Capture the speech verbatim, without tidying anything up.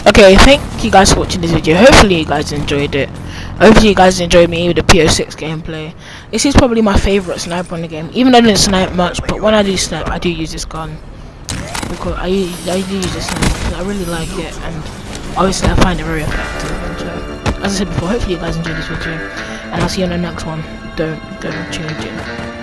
Okay, thank you guys for watching this video. Hopefully you guys enjoyed it. Hopefully you guys enjoyed me with the P oh six gameplay. This is probably my favourite sniper on the game. Even though I didn't snipe much, but when I do snipe, I do use this gun. Because I, I do use this sniper because I really like it, and obviously I find it very effective. And so, as I said before, hopefully you guys enjoyed this video, and I'll see you on the next one. Don't go changing.